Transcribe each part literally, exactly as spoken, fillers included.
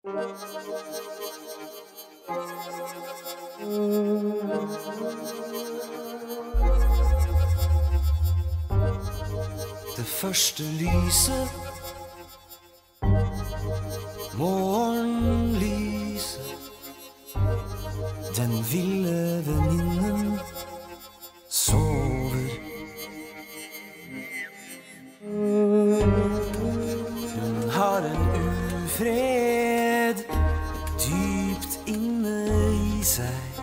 Det første lyset, morgenlyset, den ville venninnen sover. Hun har en ufred dypt inne i seg,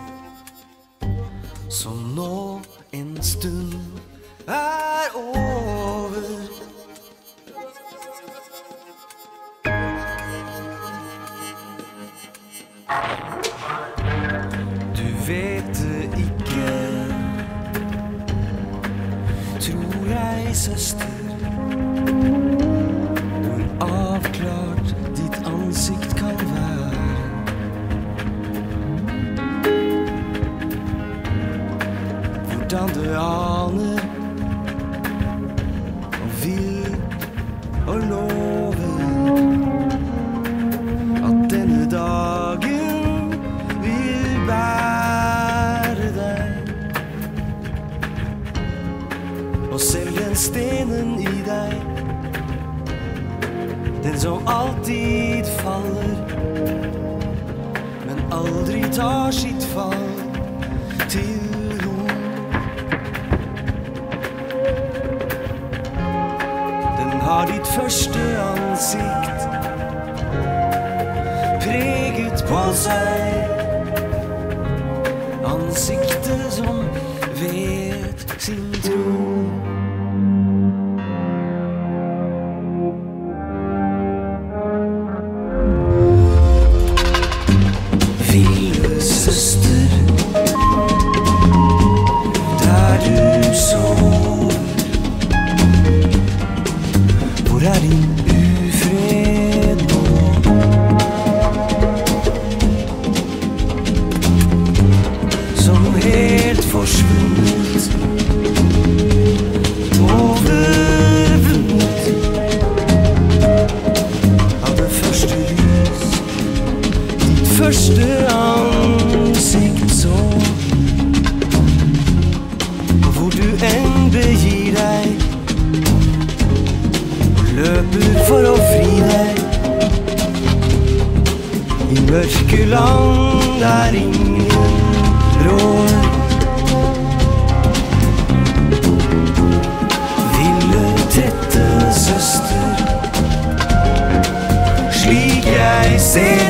som nå en stund er over. Du vet det ikke, tror jeg, søster, hvor avklart ditt ansikt kan være. Hvordan du aner og vil og lover at denne dagen vil bære deg, og selv den stenen i deg, den som alltid faller, men aldri tar sitt fall til ro. Den har ditt første ansikt preget på seg, ansiktet som vet sin tro. Ville søster, der du sover, hvor er din ufred nå? Som helt forsvunnet, overvunnet av det første lys, ditt første ansikt så. Og hvor du enn begir deg, løper for å fri deg, i mørke land der ingen rår. Ville tette søster, slik jeg ser